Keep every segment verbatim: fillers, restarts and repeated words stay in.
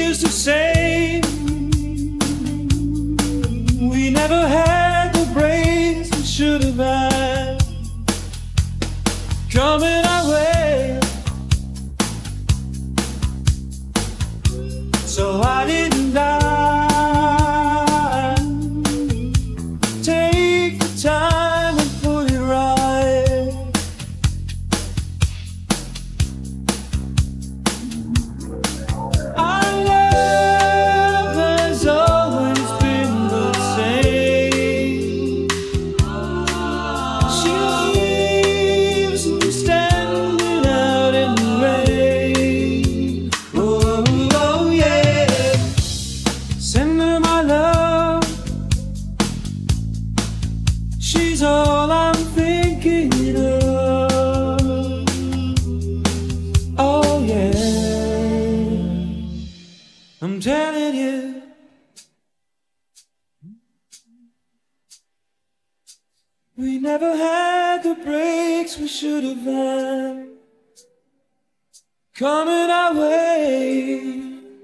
used to say we never had the brains we should have had coming our way. So I didn't die. Take the time and put it right. Our love has always been the same. She leaves me standing out in the rain. Oh, oh yeah. Send her my love. She's all I'm thinking of. Oh yeah, I'm telling you. We never had the breaks we should have had coming our way.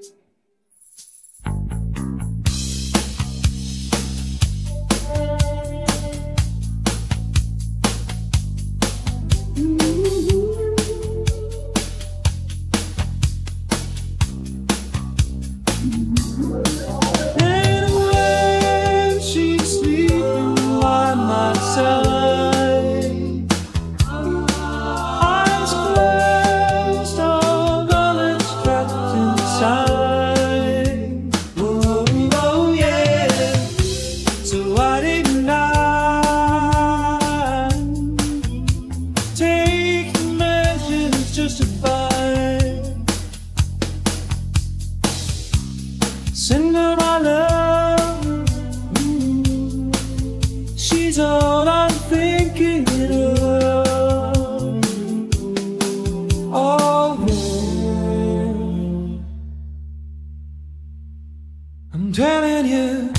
And when she's sleeping by my side, eyes closed, all knowledge trapped inside. Oh, oh yeah. So why didn't I take the measures justified? Send her my love. Ooh, she's all I'm thinking of. Oh yeah, I'm telling you.